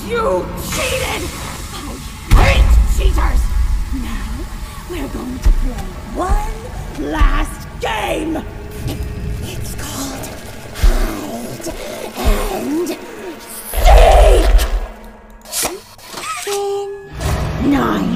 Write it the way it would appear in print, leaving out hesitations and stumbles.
You cheated! I hate cheaters! Now, we're going to play one last game! It's called Hide and Seek! In 9